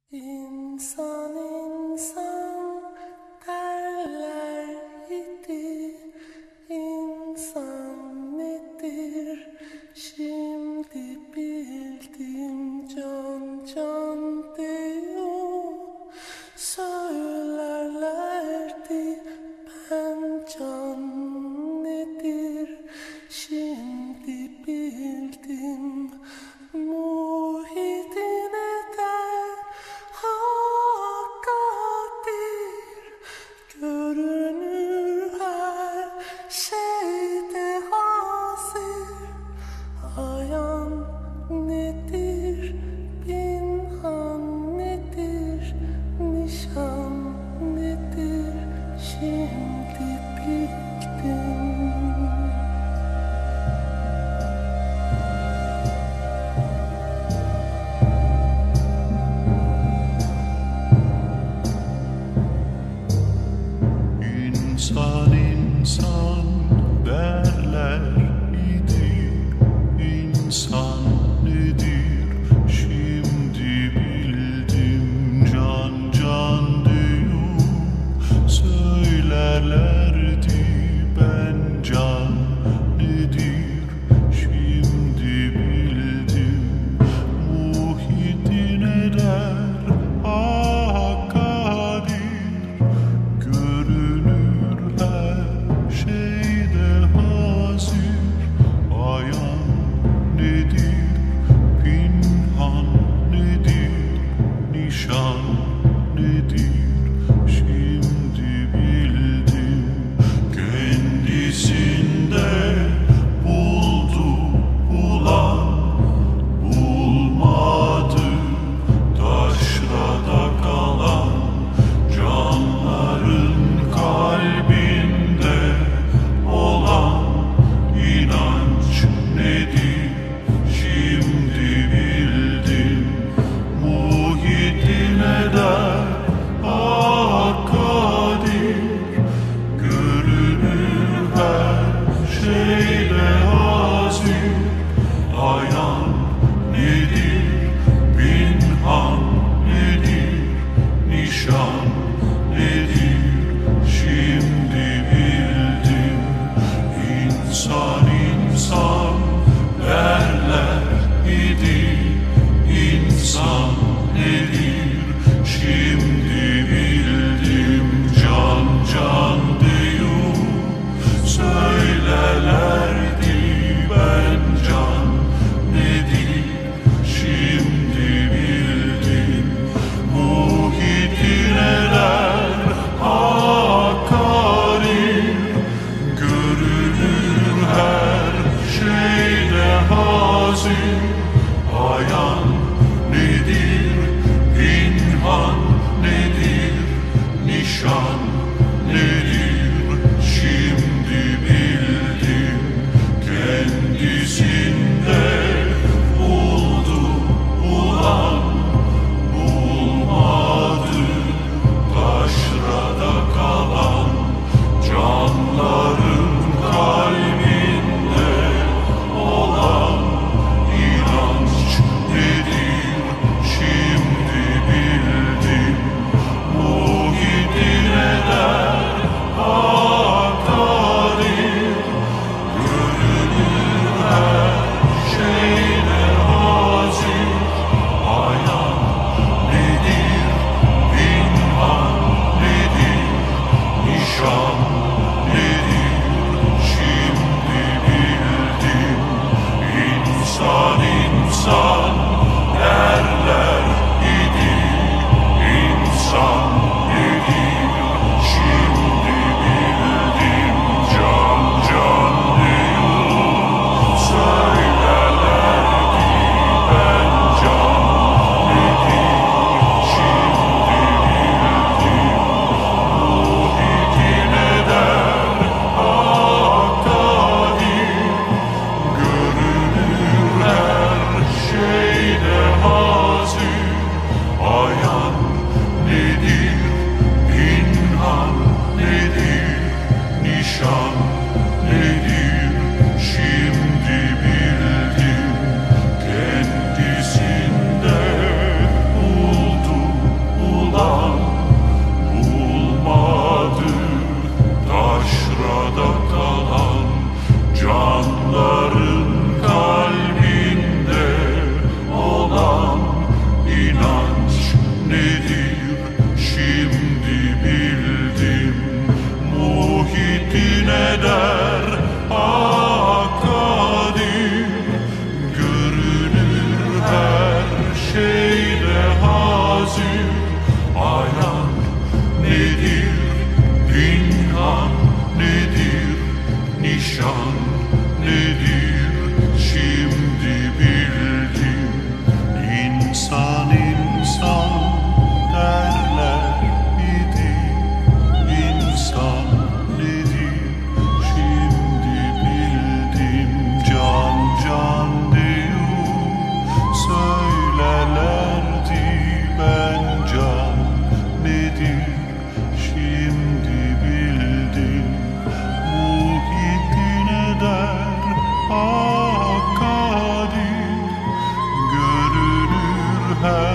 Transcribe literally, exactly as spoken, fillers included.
İnsan insan derler idi, insan nedir? Şimdi bildim, can can diyor. Söylerlerdi ben can nedir? Şimdi bildim. Muhyiddin eder hakkadir, görünür her şeyde hazır. Ayan nedir, pinhan nedir, nişan nedir? Şimdi bildim. İnsan insan derler idi, insan nedir? Şimdi bildim, can can diyor. Söylerlerdi ben can nedir? Şimdi bildim. Muhyiddin eder hakkadir, görünür her şeyde hazır. Ayan nedir, pinhan nedir, nişan nedir? Şimdi bildim. Kendisinde buldu bulan, bulmadı taşrada kalan. Canların kalbinde olan inanç nedir? Şimdi bildim. Muhyiddin eder hakkadir, görünür her şeyde hazır. Ayan nedir, pinhan nedir, nişan nedir? Şimdi bildim. İnsan insan derler idi, insan nedir? Şimdi bildim, can can diyor. Söylerlerdi ben can nedir? Şimdi bildim. Muhyiddin eder hakkadir, görünür her şeyde hazır. Ayan nedir, nedir şimdi bildim. Muhittin eder akadir, görünür her şeyde hazır. Ayan nedir, pinhan nedir, nişan nedir şimdi bildim. İnsan insan derler idi, insan nedir şimdi bildim. Can can diyor söylerlerdi, ben can nedir şimdi bildim. Muhittin eder akadir, görünür her